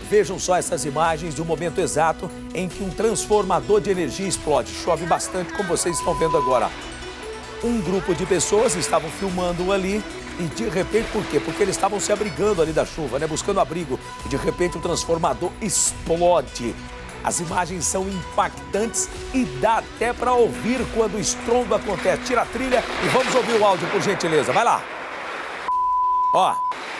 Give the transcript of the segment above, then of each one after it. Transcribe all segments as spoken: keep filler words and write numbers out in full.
Vejam só essas imagens de um momento exato em que um transformador de energia explode. Chove bastante, como vocês estão vendo agora. Um grupo de pessoas estavam filmando ali e de repente, por quê? Porque eles estavam se abrigando ali da chuva, né? Buscando abrigo. E de repente o transformador explode. As imagens são impactantes e dá até para ouvir quando o estrondo acontece. Tira a trilha e vamos ouvir o áudio, por gentileza. Vai lá. Ó.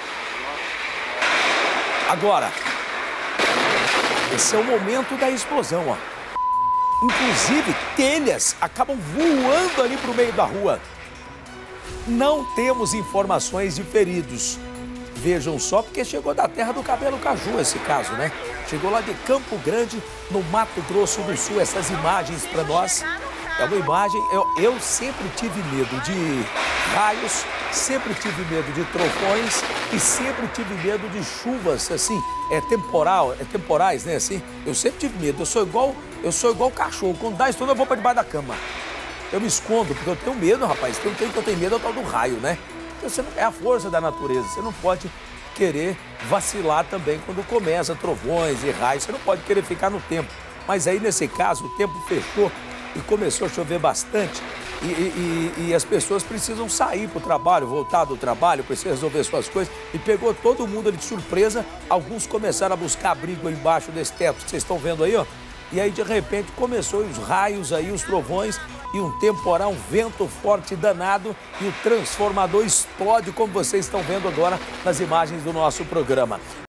Agora. Esse é o momento da explosão, ó. Inclusive, telhas acabam voando ali para o meio da rua. Não temos informações de feridos. Vejam só, porque chegou da terra do cabelo caju esse caso, né? Chegou lá de Campo Grande, no Mato Grosso do Sul. Essas imagens para nós é uma imagem... Eu, eu sempre tive medo de raios, sempre tive medo de trovões e sempre tive medo de chuvas, assim, é temporal, é temporais, né, assim. Eu sempre tive medo. Eu sou igual, eu sou igual cachorro. Quando dá estouro, eu vou para debaixo da cama. Eu me escondo, porque eu tenho medo, rapaz. Tem um tempo que eu tenho medo, é o tal do raio, né? Você não, é a força da natureza. Você não pode querer vacilar também quando começa trovões e raios. Você não pode querer ficar no tempo. Mas aí, nesse caso, o tempo fechou e começou a chover bastante. E, e, e as pessoas precisam sair para o trabalho, voltar do trabalho, precisam resolver suas coisas. E pegou todo mundo ali de surpresa. Alguns começaram a buscar abrigo aí embaixo desse teto que vocês estão vendo aí, ó. E aí, de repente, começou os raios aí, os trovões e um temporal, um vento forte danado e o transformador explode, como vocês estão vendo agora nas imagens do nosso programa.